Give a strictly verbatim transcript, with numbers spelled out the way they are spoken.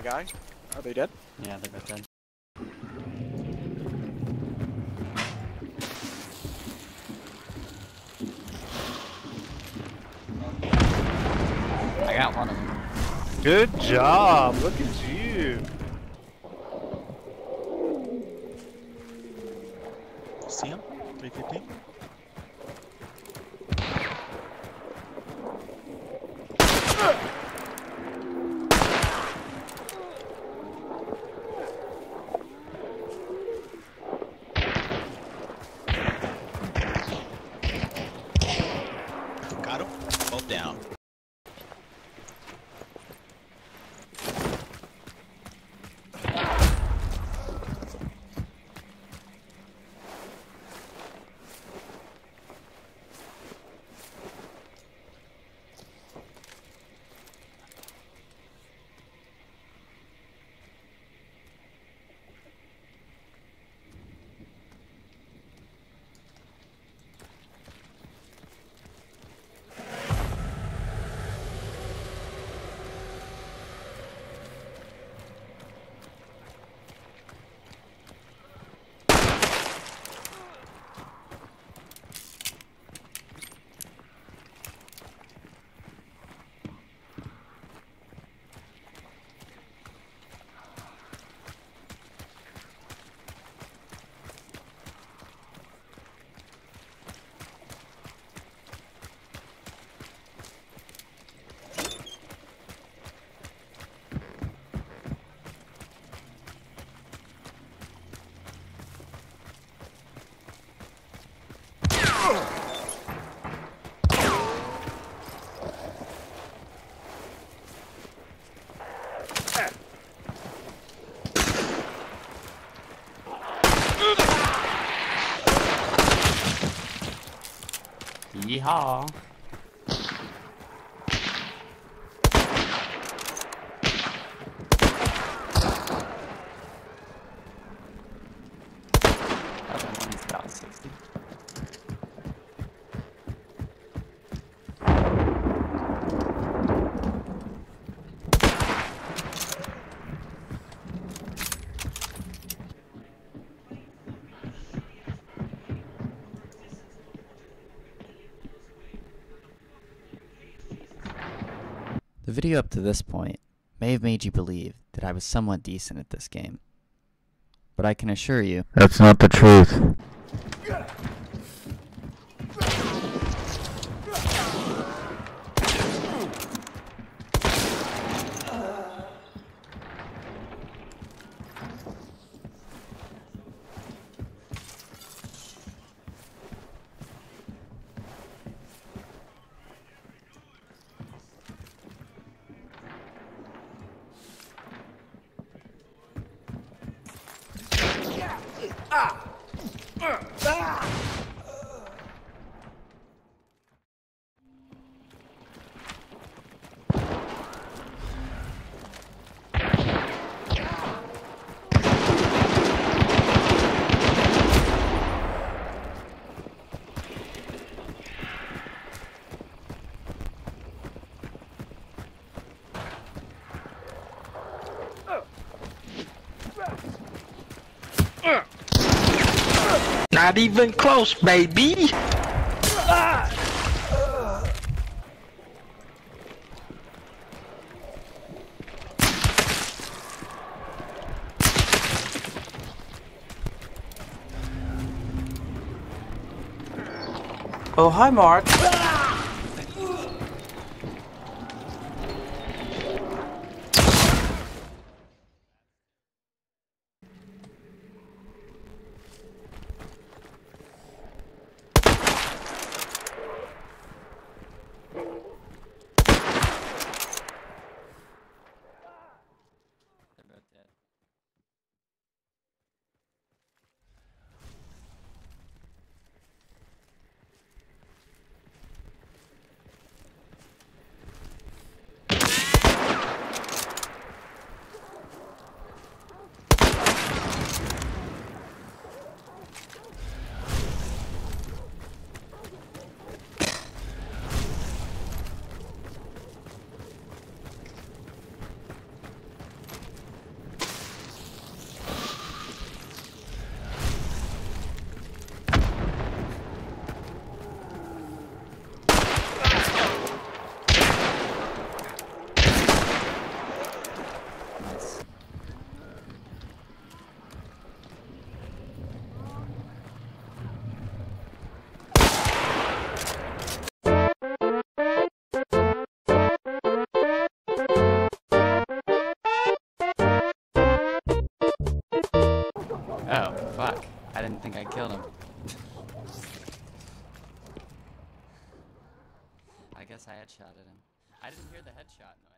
guy. Are they dead? Yeah, they're both dead. I got one of them. Good job! Look at you! See him? three fifty? Got him. Both down. Yeehaw! Other one's about sixty. The video up to this point may have made you believe that I was somewhat decent at this game, but I can assure you That's not the truth. Ah! Uh, ah! Not even close, baby! Ah! Oh, hi, Mark. Fuck. I didn't think I killed him. I guess I headshotted him. I didn't hear the headshot noise.